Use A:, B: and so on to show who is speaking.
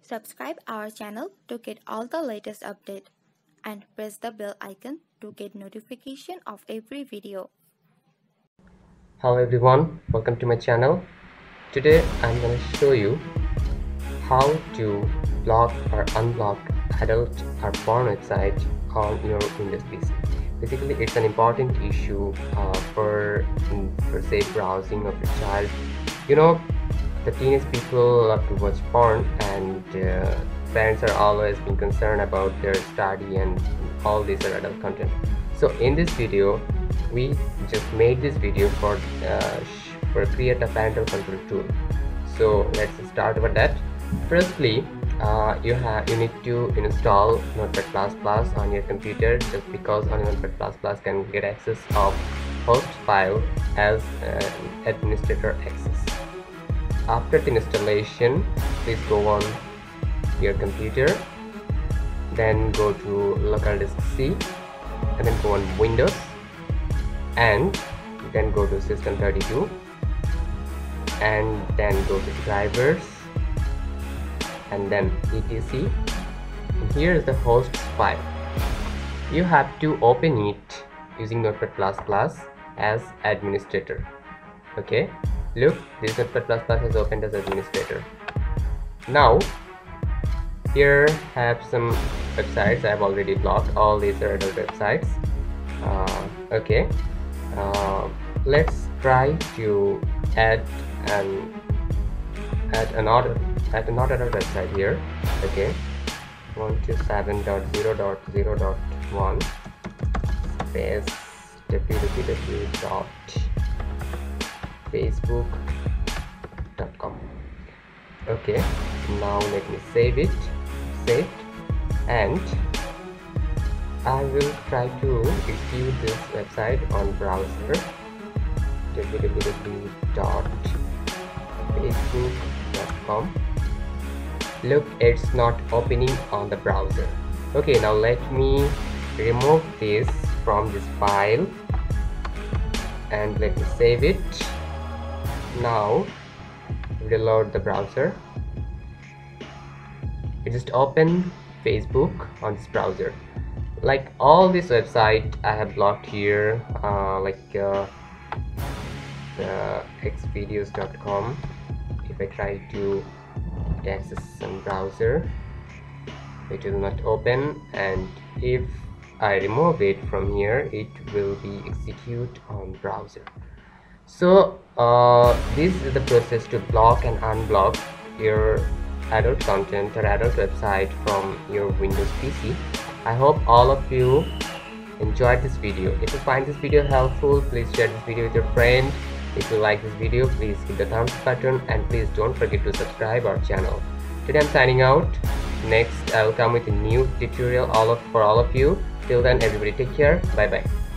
A: Subscribe our channel to get all the latest update and press the bell icon to get notification of every video.
B: Hello everyone, welcome to my channel. Today I'm going to show you how to block or unblock adult or porn website on your Windows PC. Basically, it's an important issue for safe browsing of your child. You know, the teenage people love to watch porn, and parents are always being concerned about their study and all this adult content. So in this video, we just made this video for create a parental control tool. So let's start with that. Firstly, you need to install Notepad++ on your computer, just because on Notepad++ can get access of host file as administrator access. After the installation, please go on your computer, then go to local disk C, and then go on Windows, and then go to System32, and then go to drivers, and then etc. And here is the host file. You have to open it using Notepad++ as administrator. Okay, look, this Notepad++ is opened as administrator. Now here have some websites I have already blocked. All these are adult websites. Okay, let's try to add another adult website here. Okay, 127.0.0.1 space www.facebook.com. okay, now let me save it, and I will try to execute this website on browser www.facebook.com. look, it's not opening on the browser. Okay, now let me remove this from this file and let me save it. Now reload the browser. It just opened Facebook on this browser. Like all this website I have blocked here, xvideos.com. if I try to access some browser, it will not open, and if I remove it from here, it will be execute on browser. So this is the process to block and unblock your adult content or adult website from your Windows PC. I hope all of you enjoyed this video. If you find this video helpful, please share this video with your friend. If you like this video, please hit the thumbs up button, and please don't forget to subscribe our channel. Today I'm signing out. Next I will come with a new tutorial for all of you. Till then, everybody take care. Bye bye.